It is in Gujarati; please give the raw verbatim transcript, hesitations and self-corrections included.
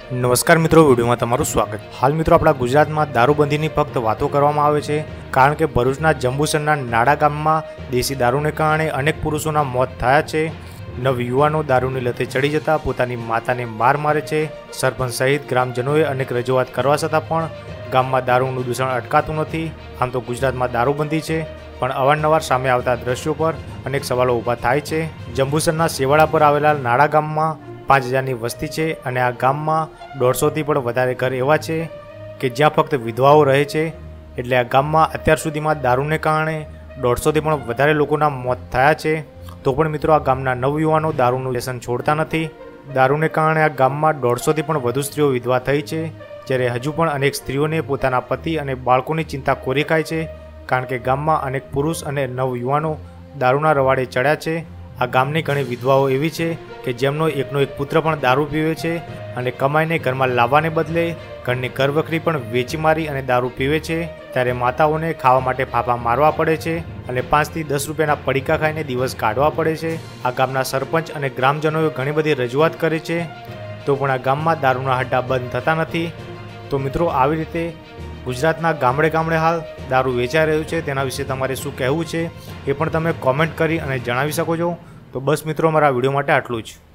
નમસ્કાર મિત્રો, વિડીયોમાં તમારું સ્વાગત। હાલ મિત્રો આપણા ગુજરાતમાં દારૂબંધીની ફક્ત વાતો કરવામાં આવે છે, કારણ કે ભરૂચના જંબુસરના નાડા ગામમાં દેશી દારૂને કારણે અનેક પુરુષોના મોત થયા છે। નવયુવાનો દારૂની લતે ચડી જતા પોતાની માતાને માર મારે છે। સરપંચ સહિત ગ્રામજનોએ અનેક રજૂઆત કરવા છતાં પણ ગામમાં દારૂનું દૂષણ અટકાતું નથી। આમ તો ગુજરાતમાં દારૂબંધી છે, પણ અવારનવાર સામે આવતા દ્રશ્યો પર અનેક સવાલો ઊભા થાય છે। જંબુસરના સેવાડા પર આવેલા નાડા ગામમાં પાંચ હજારની વસ્તી છે અને આ ગામમાં દોઢસોથી પણ વધારે ઘર એવા છે કે જ્યાં ફક્ત વિધવાઓ રહે છે। એટલે આ ગામમાં અત્યાર સુધીમાં દારૂને કારણે દોઢસોથી પણ વધારે લોકોના મોત થયા છે। તો પણ મિત્રો આ ગામના નવયુવાનો દારૂનું વ્યસન છોડતા નથી। દારૂને કારણે આ ગામમાં દોઢસોથી પણ વધુ સ્ત્રીઓ વિધવા થઈ છે, જ્યારે હજુ પણ અનેક સ્ત્રીઓને પોતાના પતિ અને બાળકોની ચિંતા કોરી ખાય છે, કારણ કે ગામમાં અનેક પુરુષ અને નવયુવાનો દારૂના રવાડે ચડ્યા છે। આ ગામની ઘણી વિધવાઓ એવી છે કે જેમનો એકનો એક પુત્ર પણ દારૂ પીવે છે અને કમાઈને ઘરમાં લાવવાને બદલે ઘરની ઘરવખરી પણ વેચી મારી અને દારૂ પીવે છે। ત્યારે માતાઓને ખાવા માટે ફાફા મારવા પડે છે અને પાંચથી દસ રૂપિયાના પડીકા ખાઈને દિવસ કાઢવા પડે છે। આ ગામના સરપંચ અને ગ્રામજનોએ ઘણી બધી રજૂઆત કરી છે, તો પણ આ ગામમાં દારૂના હડ્ડા બંધ થતા નથી। તો મિત્રો, આવી રીતે ગુજરાતના ગામડે ગામડે હાલ દારૂ વેચાઈ રહ્યું છે, તેના વિશે તમારે શું કહેવું છે એ પણ તમે કોમેન્ટ કરી અને જણાવી શકો છો। તો બસ મિત્રો, મારા વિડીયો માટે આટલું જ।